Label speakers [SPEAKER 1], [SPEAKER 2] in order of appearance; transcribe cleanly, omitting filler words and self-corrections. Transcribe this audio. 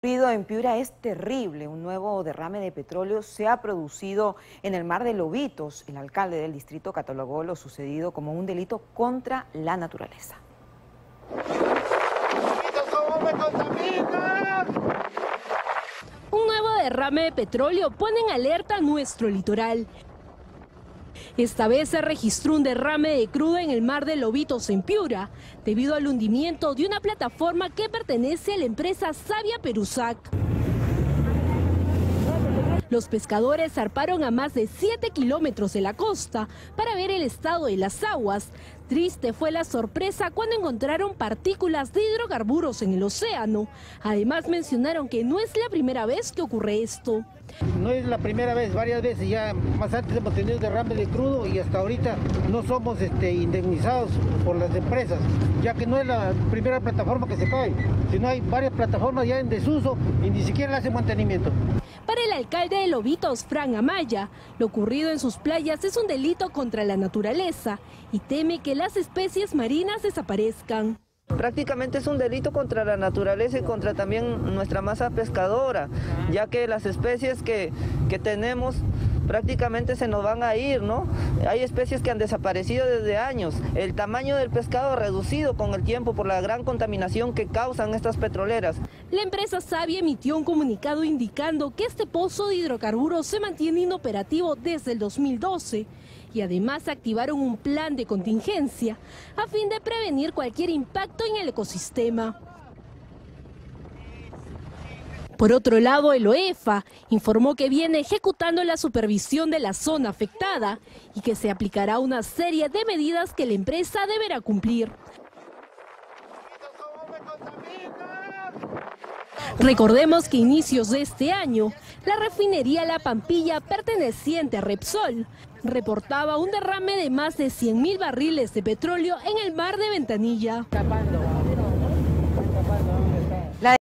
[SPEAKER 1] En Piura es terrible. Un nuevo derrame de petróleo se ha producido en el mar de Lobitos. El alcalde del distrito catalogó lo sucedido como un delito contra la naturaleza.
[SPEAKER 2] Un nuevo derrame de petróleo pone en alerta nuestro litoral. Esta vez se registró un derrame de crudo en el mar de Lobitos en Piura, debido al hundimiento de una plataforma que pertenece a la empresa Savia Perusac. Los pescadores zarparon a más de 7 kilómetros de la costa para ver el estado de las aguas. Triste fue la sorpresa cuando encontraron partículas de hidrocarburos en el océano. Además mencionaron que no es la primera vez que ocurre esto.
[SPEAKER 3] No es la primera vez, varias veces ya más antes hemos tenido derrame de crudo y hasta ahorita no somos indemnizados por las empresas, ya que no es la primera plataforma que se cae, sino hay varias plataformas ya en desuso y ni siquiera le hacen mantenimiento.
[SPEAKER 2] Para el alcalde de Lobitos, Fran Amaya, lo ocurrido en sus playas es un delito contra la naturaleza y teme que las especies marinas desaparezcan.
[SPEAKER 4] Prácticamente es un delito contra la naturaleza y contra también nuestra masa pescadora, ya que las especies que tenemos prácticamente se nos van a ir, ¿no? Hay especies que han desaparecido desde años. El tamaño del pescado ha reducido con el tiempo por la gran contaminación que causan estas petroleras.
[SPEAKER 2] La empresa Savia emitió un comunicado indicando que este pozo de hidrocarburos se mantiene inoperativo desde el 2012 y además activaron un plan de contingencia a fin de prevenir cualquier impacto en el ecosistema. Por otro lado, el OEFA informó que viene ejecutando la supervisión de la zona afectada y que se aplicará una serie de medidas que la empresa deberá cumplir. Recordemos que a inicios de este año, la refinería La Pampilla, perteneciente a Repsol, reportaba un derrame de más de 100.000 barriles de petróleo en el mar de Ventanilla.